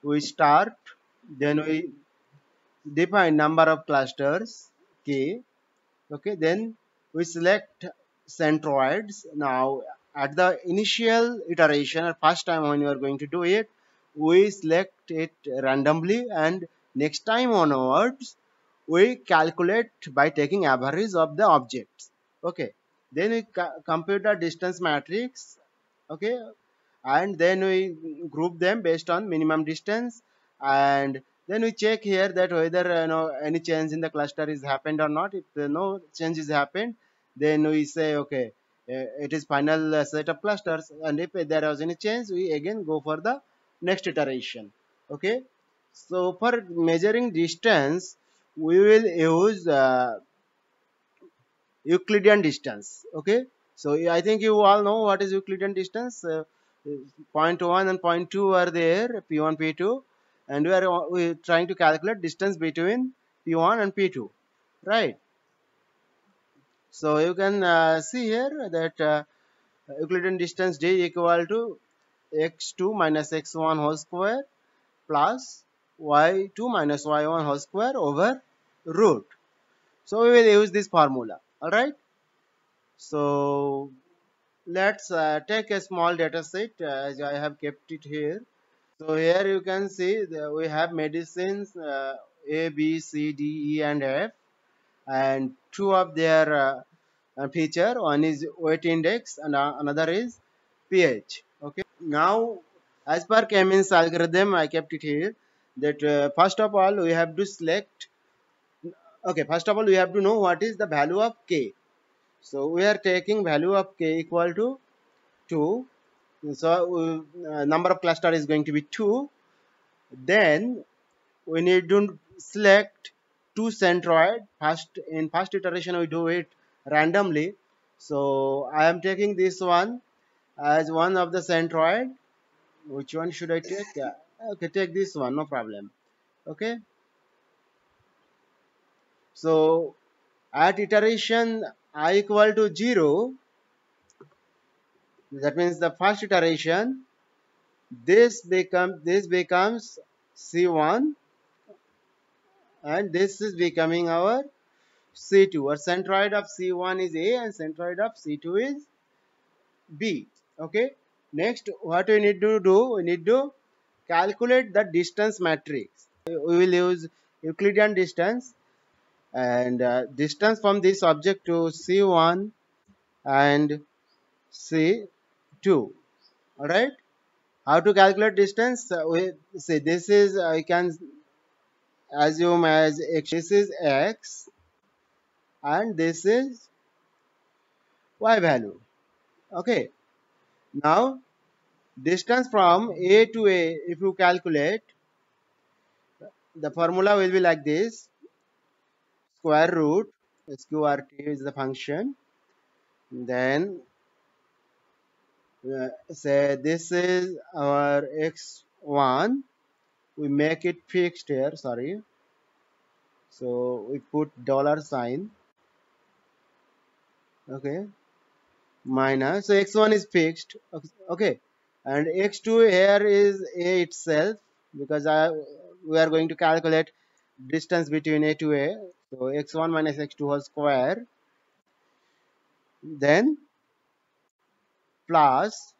we start, then we define number of clusters k. Okay, then we select centroids. Now at the initial iteration or first time when you are going to do it, we select it randomly, and next time onwards we calculate by taking average of the objects. Okay, then we compute the distance matrix. Okay, and then we group them based on minimum distance, and then we check here that whether any change in the cluster is happened or not. If no change is happened, then we say okay, it is final set of clusters, and if there was any change, we again go for the next iteration. Okay, so for measuring distance we will use Euclidean distance. Okay, so I think you all know what is Euclidean distance. Point 1 and point 2 are there, P1, P2, and we trying to calculate distance between P1 and P2, right? So you can see here that Euclidean distance D equal to x2 minus x1 whole square plus y2 minus y1 whole square over root. So we will use this formula. All right. So let's take a small data set as I have kept it here. So here you can see we have medicines A, B, C, D, E, and F, and two of their feature. One is weight index, and another is pH. Okay. Now, as per K-means algorithm, I kept it here. That first of all we have to select. Okay, first of all we have to know what is the value of K. So we are taking value of K equal to 2. So number of cluster is going to be 2. Then we need to select two centroid. First, in first iteration we do it randomly. So I am taking this one as one of the centroid. Which one should I take? Yeah. Okay, take this one, no problem. Okay, so at iteration I equal to 0, that means the first iteration, this becomes C1, and this is becoming our C2. Our centroid of C1 is A and centroid of C2 is B. Okay. Next, what we need to do, we need to calculate the distance matrix. We will use Euclidean distance, and distance from this object to C1 and C2. All right. How to calculate distance? We say this is I can assume as x. This is x, and this is y value. Okay. Now distance from A to A, if you calculate, the formula will be like this: square root sqrt is the function. Then say this is our x1. We make it fixed here. Sorry. So we put dollar sign. Okay. Minus. So x1 is fixed. Okay. And x2 here is A itself, because we are going to calculate distance between A to A. So x1 minus x2 whole square, then plus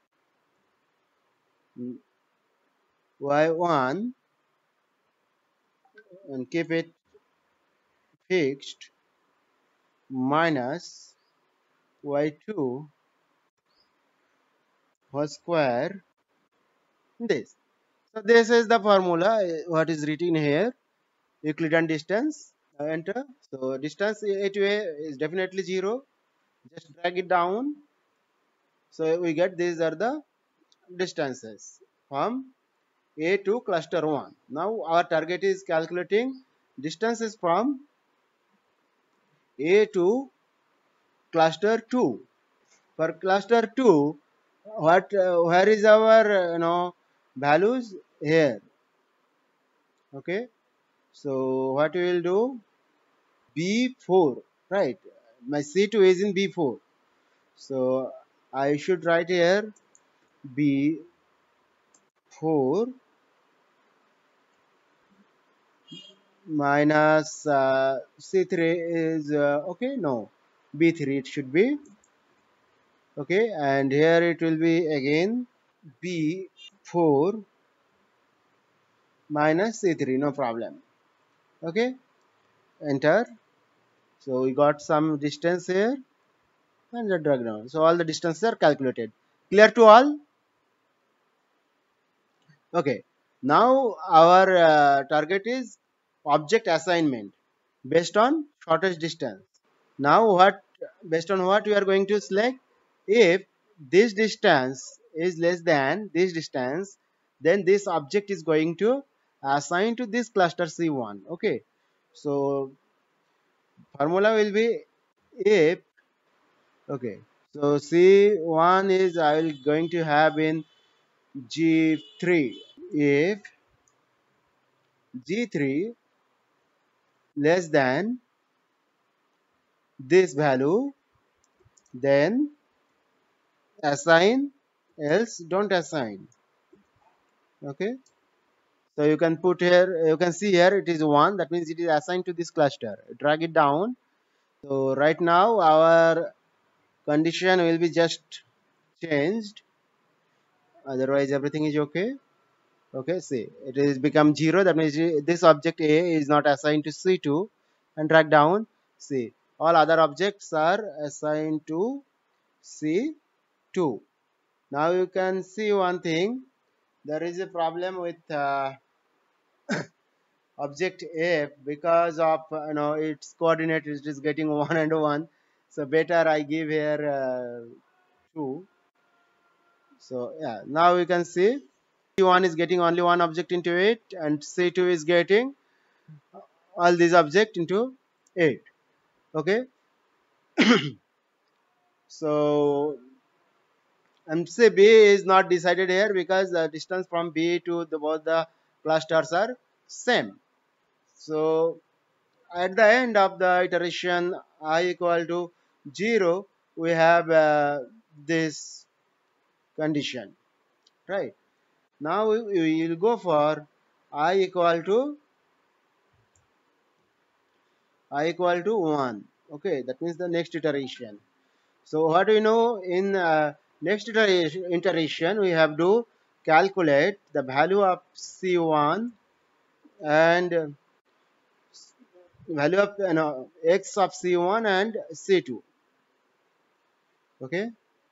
y1 and keep it fixed minus y2 whole square, this. So this is the formula what is written here. Euclidean distance, enter. So distance A to A is definitely 0. Just drag it down. So we get these are the distances from A to cluster 1. Now our target is calculating distances from A to cluster 2. For cluster 2, where is our values here? Okay. So what we will do? B4, right? My C2 is in B4. So I should write here B4 minus C3 is okay, no, B3 it should be. Okay, and here it will be again B4 minus C3, no problem. Okay, enter. So we got some distance here and the drag down. So all the distances are calculated. Clear to all? Okay. Now our target is object assignment based on shortest distance. Now what, based on what we are going to select? If this distance is less than this distance, then this object is going to assign to this cluster C1. Okay. So formula will be if, okay, so C1 is I will going to have in G3. If G3 less than this value, then assign, else don't assign. Okay, so you can put here, you can see here it is 1, that means it is assigned to this cluster. Drag it down. So right now our condition will be just changed, otherwise everything is okay. Okay, see it is become 0, that means this object A is not assigned to C2, and drag down. See, all other objects are assigned to C2. Now you can see one thing, there is a problem with object F because of its coordinate it is getting 1 and 1, so better I give here 2. So yeah, now you can see C1 is getting only one object into it, and C2 is getting all these objects into it. Okay, so MC B is not decided here because the distance from B to both the clusters are same. So at the end of the iteration I equal to 0, we have this condition, right? Now we will go for I equal to 1. Okay, that means the next iteration. So what we know in next iteration we have to calculate the value of C1 and value of x of C1 and C2. Okay,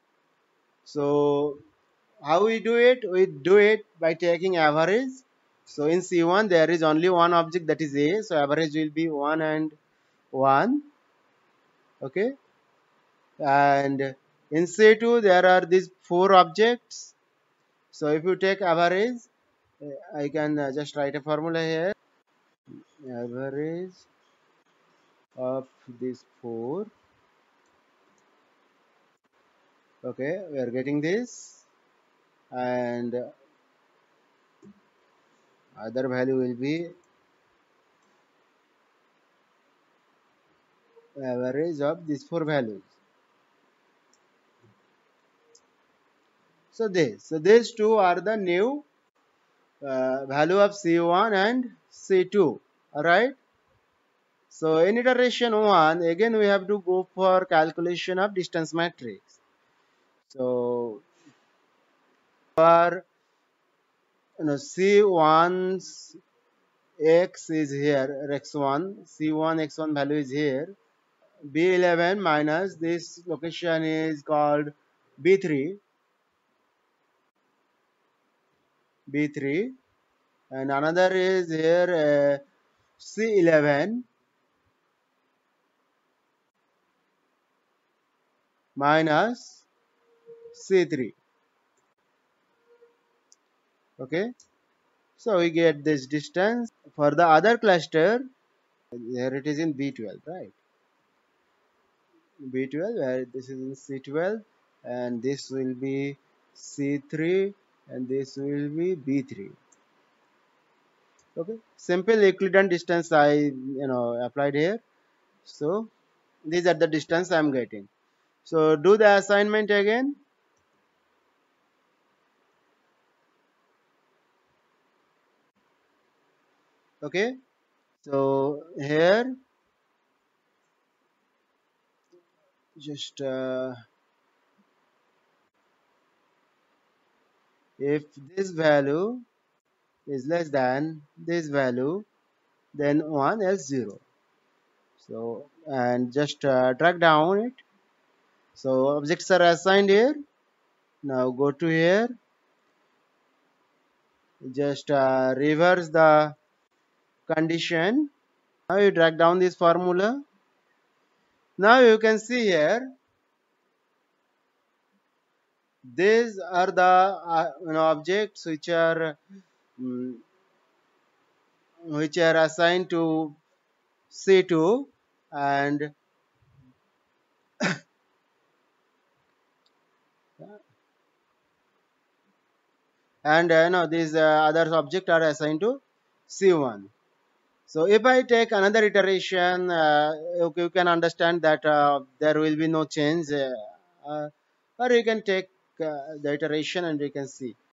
so how we do it? We do it by taking average. So in C1 there is only one object, that is A, so average will be 1 and 1. Okay, and in C2 there are these 4 objects. So if you take average, I can just write a formula here. Average of these 4. Okay, we are getting this, and other value will be average of these 4 values. So these two are the new value of C1 and C2. Alright. So in iteration 1, again we have to go for calculation of distance matrix. So for C1's x is here, x1, C1 x1 value is here. B11 minus this location is called B3, B3, and another is here C11 minus C3. Okay, so we get this distance. For the other cluster, here it is in B12, right? B12, where this is in C12, and this will be C3, and this will be B3. Okay, simple Euclidean distance I applied here. So these are the distance I am getting. So do the assignment again. Okay, So here just if this value is less than this value, then 1 else 0. So and just drag down it. So objects are assigned here. Now go to here, just reverse the condition. Now you drag down this formula. Now you can see here, these are the objects mm, which are assigned to C2, and these other objects are assigned to C1. So if I take another iteration, you can understand that there will be no change, or you can take the iteration and you can see.